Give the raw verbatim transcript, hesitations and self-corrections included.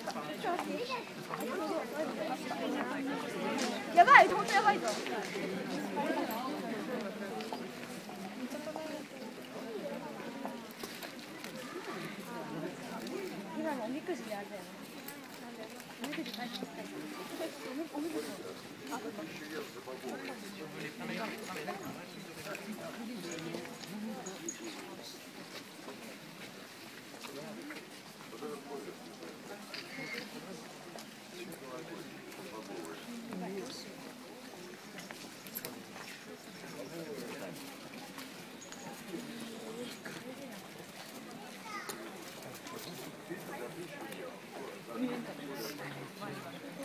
やばい、本当やばいぞ。今のおみくじであれだよね。おみくじ大変ですか。おみくじ。あ、そうか。見えんかった。